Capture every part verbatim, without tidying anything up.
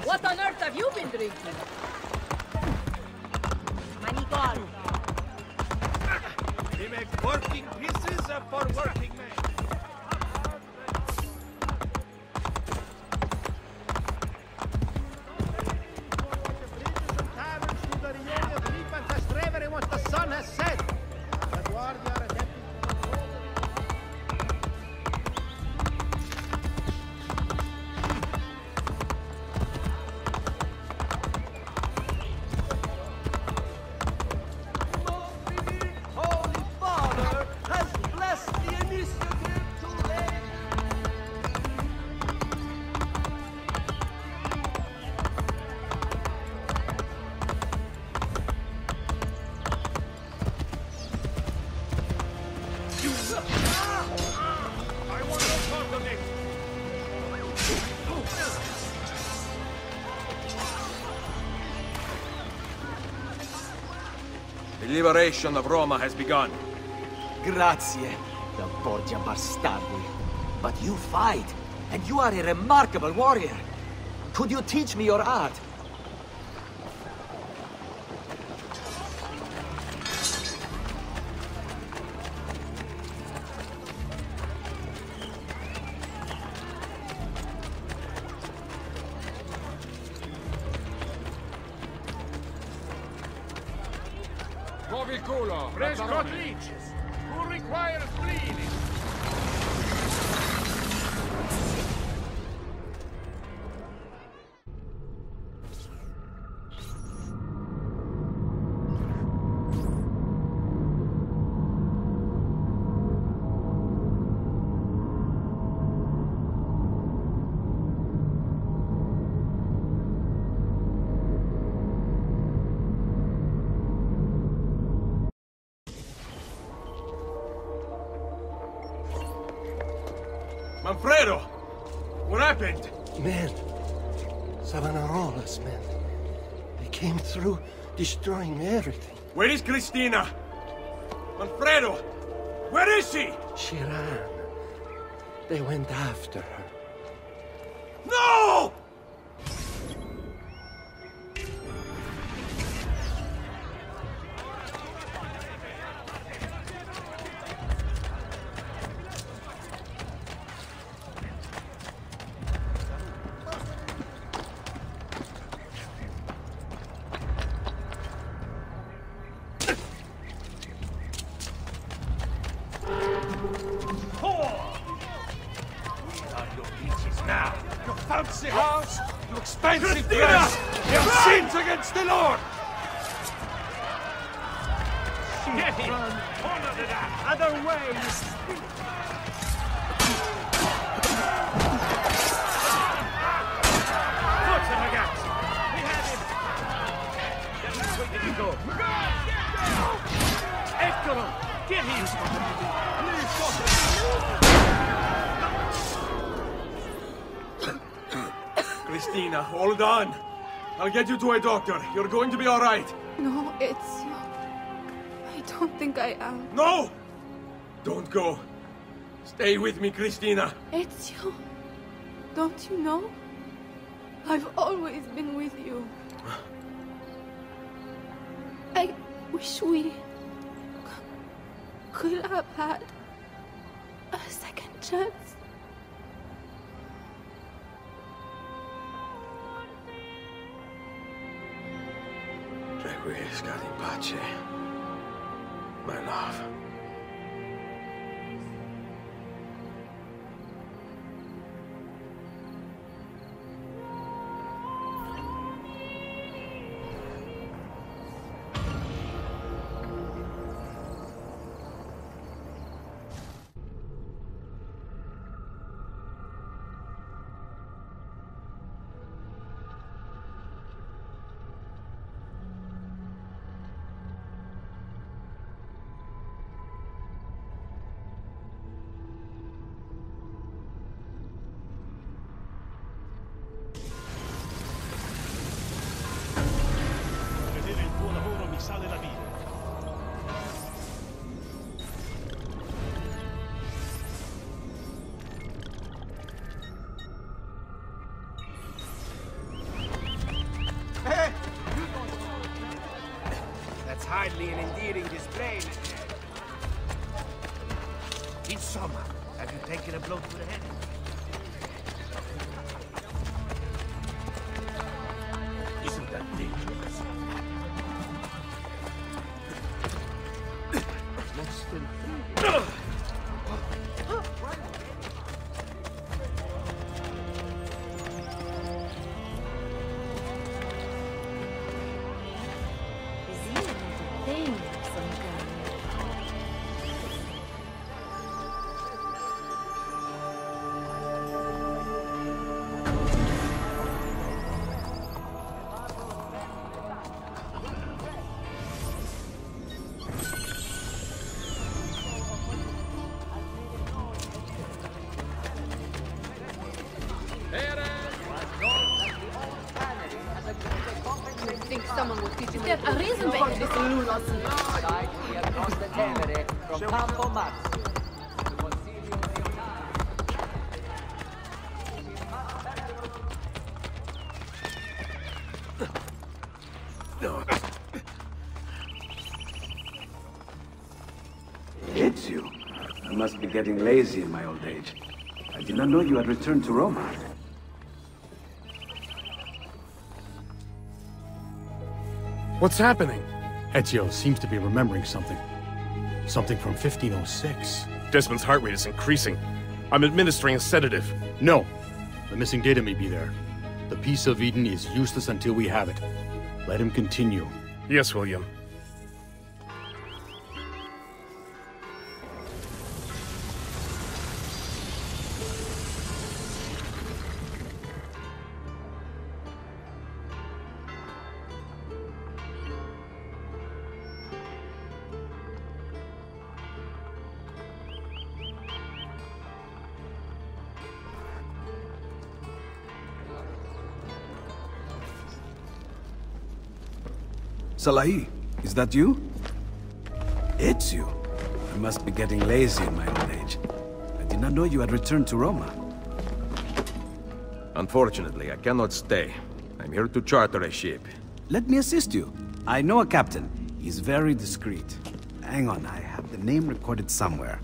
What on earth have you been drinking? Manigal. They make working pieces for working men. What the sun has said. Holy Father has blessed the initiative to lay. I want no part of it. The liberation of Roma has begun. Grazie, the Borgia Bastardi. But you fight, and you are a remarkable warrior. Could you teach me your art? Culo! Fresh cut leeches. Who requires bleeding? Manfredo! What happened? Men. Savonarola's men. They came through, destroying everything. Where is Cristina? Manfredo! Where is she? She ran. They went after her. No! Fancy house, you expensive dress, you have sins against the Lord! Get him! Honor to that! Other way, you spirit! Put him against! We have him! Then where did he go? Eccolo! Get him! Cristina, hold on. I'll get you to a doctor. You're going to be all right. No, it's you. I don't think I am. No! Don't go. Stay with me, Cristina. It's you. Don't you know? I've always been with you. I wish we could have had a second chance. Requiescat in pace, my love. hardly an endearing display. Insomma, have you taken a blow to the head? Isn't that dangerous? Let's still... Someone will teach you. There's a reason behind this lunacy. Across the Tevere from Campo Marzio. It's you. I must be getting lazy in my old age. I did not know you had returned to Roma. What's happening? Ezio seems to be remembering something. Something from fifteen oh six. Desmond's heart rate is increasing. I'm administering a sedative. No. The missing data may be there. The Piece of Eden is useless until we have it. Let him continue. Yes, William. Salai, is that you? It's you. I must be getting lazy in my old age. I did not know you had returned to Roma. Unfortunately, I cannot stay. I'm here to charter a ship. Let me assist you. I know a captain. He's very discreet. Hang on, I have the name recorded somewhere.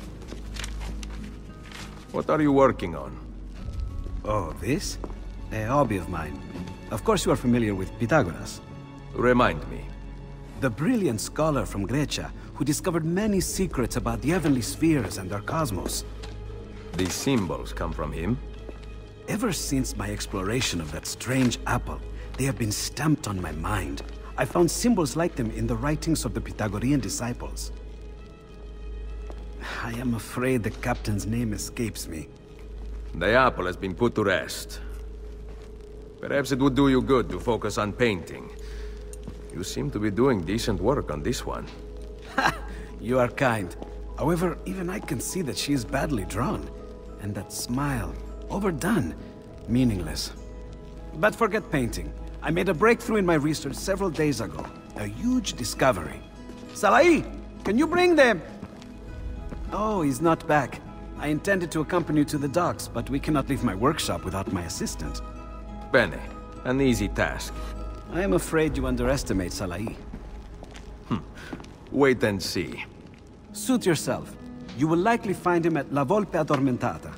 What are you working on? Oh, this? A hobby of mine. Of course you are familiar with Pythagoras. Remind me. The brilliant scholar from Grecia, who discovered many secrets about the heavenly spheres and their cosmos. These symbols come from him? Ever since my exploration of that strange apple, they have been stamped on my mind. I found symbols like them in the writings of the Pythagorean disciples. I am afraid the captain's name escapes me. The apple has been put to rest. Perhaps it would do you good to focus on painting. You seem to be doing decent work on this one. You are kind. However, even I can see that she is badly drawn. And that smile, overdone, meaningless. But forget painting. I made a breakthrough in my research several days ago. A huge discovery. Salai, can you bring them? Oh, he's not back. I intended to accompany you to the docks, but we cannot leave my workshop without my assistant. Bene, an easy task. I am afraid you underestimate Salai. Hm. Wait and see. Suit yourself. You will likely find him at La Volpe Addormentata.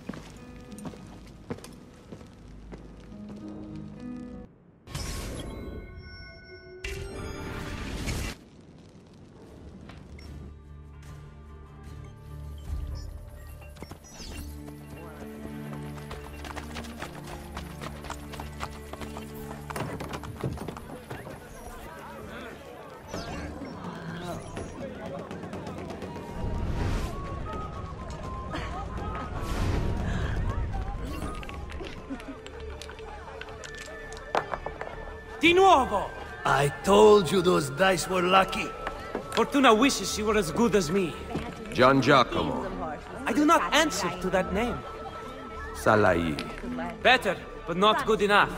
Di nuovo! I told you those dice were lucky. Fortuna wishes she were as good as me. Gian Giacomo. I do not answer to that name. Salai. Better, but not good enough.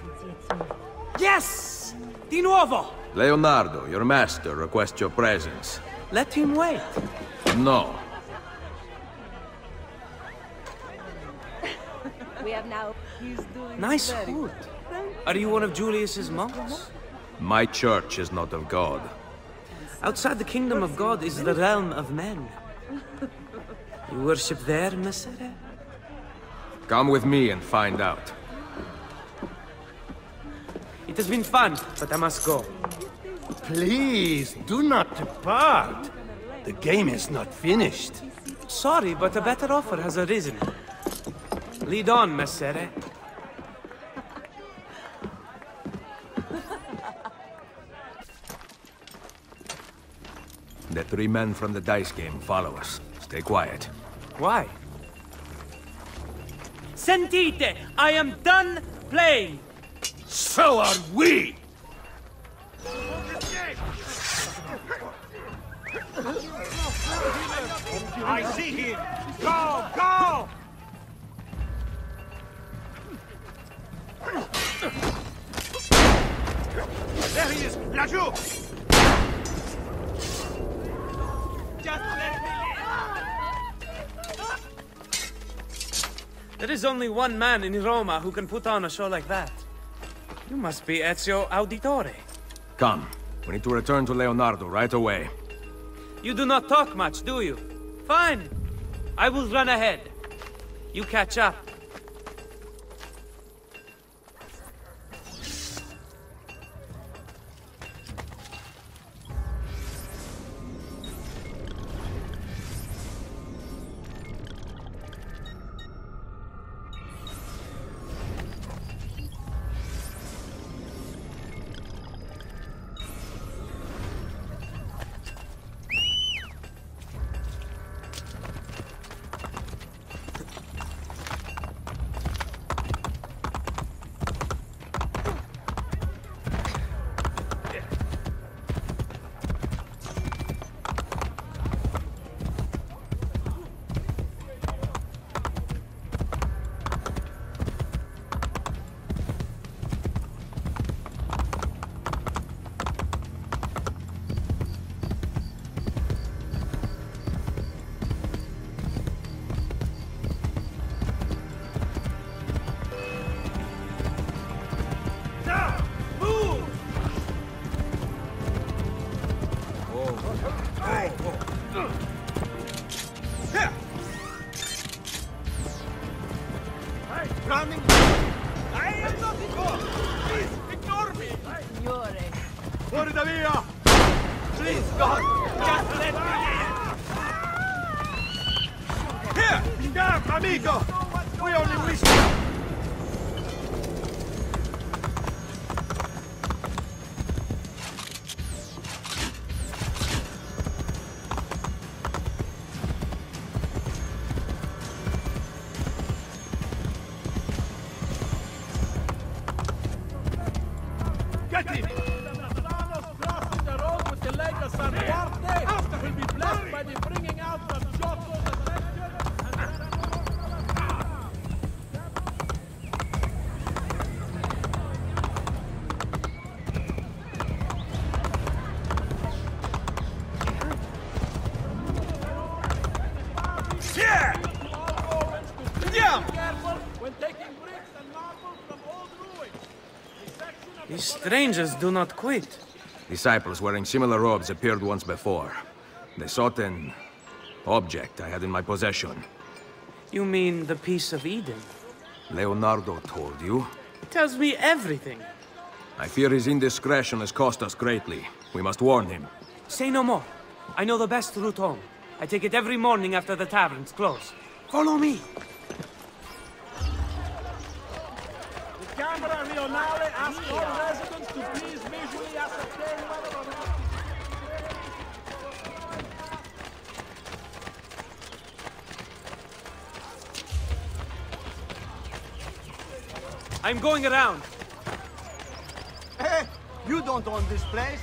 Yes! Di nuovo! Leonardo, your master, requests your presence. Let him wait. No. We have now. He's doing Nice very food. Are you one of Julius's monks? My church is not of God. Outside the kingdom of God is the realm of men. You worship there, Messere? Come with me and find out. It has been fun, but I must go. Please, do not depart. The game is not finished. Sorry, but a better offer has arisen. Lead on, Messere. The three men from the dice game follow us. Stay quiet. Why? Sentite! I am done playing! So are we! I see him! Go! Go! There he is! Lagou! Just let me There is only one man in Roma who can put on a show like that. You must be Ezio Auditore. Come. We need to return to Leonardo right away. You do not talk much, do you? Fine. I will run ahead. You catch up. Running! I am not involved! Please, ignore me! Signore. Fuori da via! Please, God! Just let me in! Here! Damn, amigo! We only wish... Get him! Crossing the road with the Lake of San Duarte. After he'll be blessed by the bringing out of Giotto's attention. Here! Yeah! Careful when taking bricks and marble from old ruins. These strangers do not quit. Disciples wearing similar robes appeared once before. They sought an object I had in my possession. You mean the piece of Eden? Leonardo told you? Tells me everything. I fear his indiscretion has cost us greatly. We must warn him. Say no more. I know the best route home. I take it every morning after the taverns close. Follow me. The Camera Rionale asks all residents to please visually ascertain whether or not... I'm going around. Hey, you don't own this place.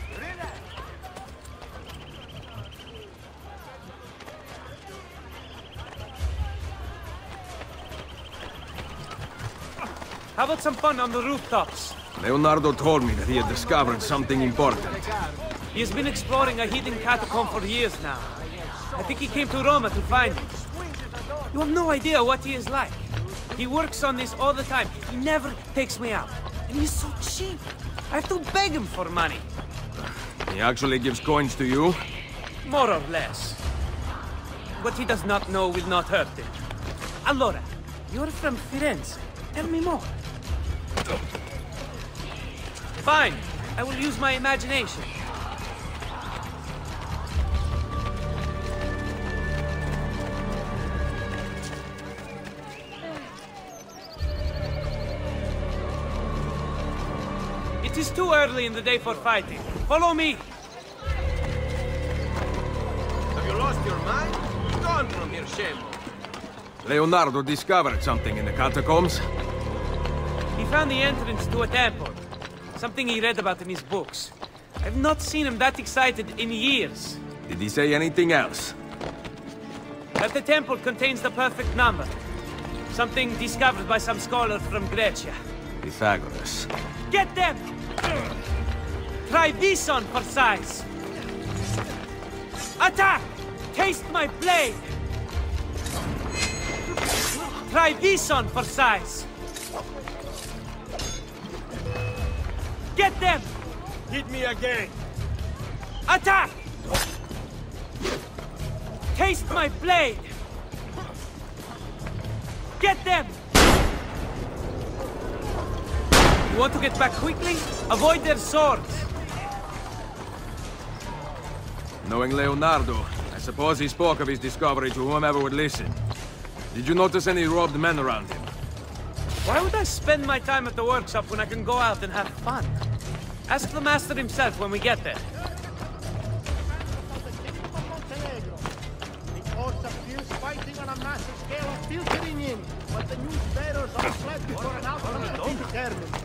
How about some fun on the rooftops? Leonardo told me that he had discovered something important. He has been exploring a hidden catacomb for years now. I think he came to Roma to find it. You have no idea what he is like. He works on this all the time. He never takes me out. And he's so cheap. I have to beg him for money. He actually gives coins to you? More or less. What he does not know will not hurt him. Allora, you're from Firenze. Tell me more. Fine. I will use my imagination. It is too early in the day for fighting. Follow me. Have you lost your mind? Gone from here, Shemo. Leonardo discovered something in the catacombs. He found the entrance to a temple. Something he read about in his books. I've not seen him that excited in years. Did he say anything else? That the temple contains the perfect number. Something discovered by some scholar from Grecia. Pythagoras. Get them! Try this on for size. Attack! Taste my blade! Try this on for size. Get them! Hit me again! Attack! Taste my blade! Get them! You want to get back quickly? Avoid their swords! Knowing Leonardo, I suppose he spoke of his discovery to whomever would listen. Did you notice any robed men around him? Why would I spend my time at the workshop when I can go out and have fun? Ask the master himself when we get there. The coast of fierce fighting on a massive scale is filtering in, but the news bearers are fled before an outcome has been determined.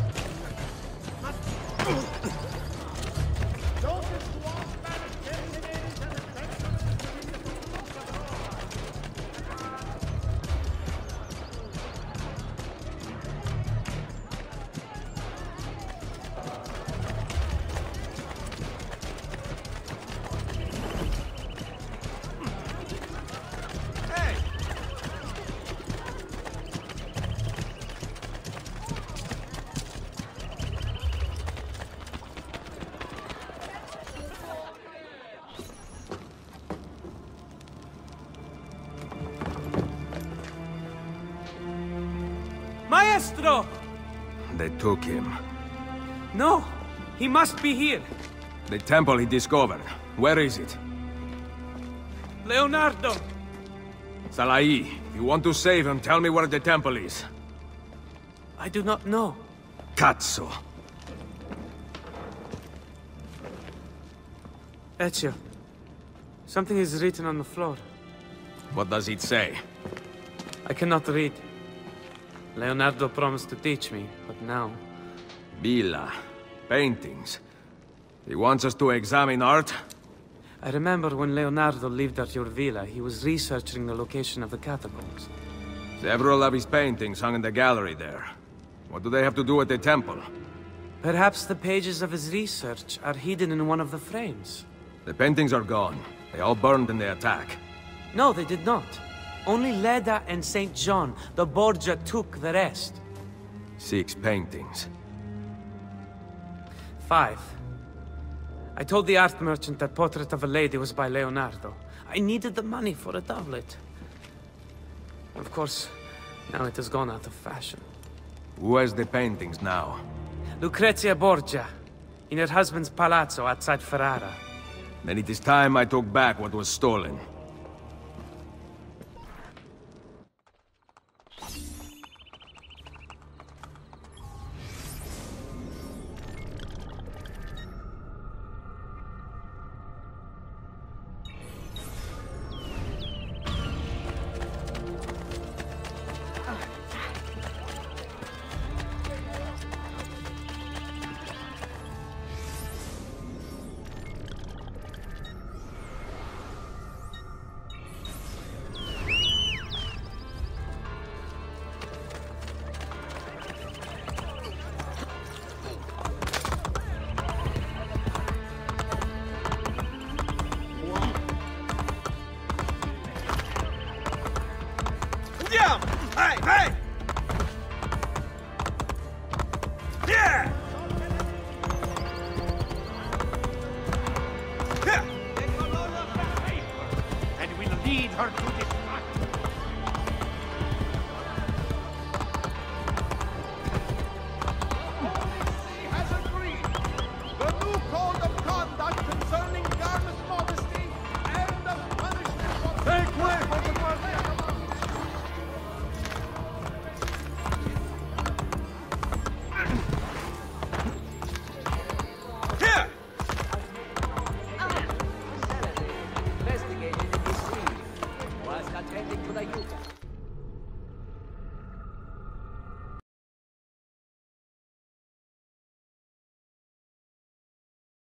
Maestro! They took him. No! He must be here! The temple he discovered. Where is it? Leonardo! Salai, if you want to save him, tell me where the temple is. I do not know. Cazzo! Ezio. Something is written on the floor. What does it say? I cannot read. Leonardo promised to teach me, but now... Villa. Paintings. He wants us to examine art? I remember when Leonardo lived at your villa, he was researching the location of the catacombs. Several of his paintings hung in the gallery there. What do they have to do with the temple? Perhaps the pages of his research are hidden in one of the frames. The paintings are gone. They all burned in the attack. No, they did not. Only Leda and Saint John, the Borgia, took the rest. Six paintings. Five. I told the art merchant that Portrait of a Lady was by Leonardo. I needed the money for a doublet. Of course, now it has gone out of fashion. Who has the paintings now? Lucrezia Borgia, in her husband's palazzo outside Ferrara. Then it is time I took back what was stolen.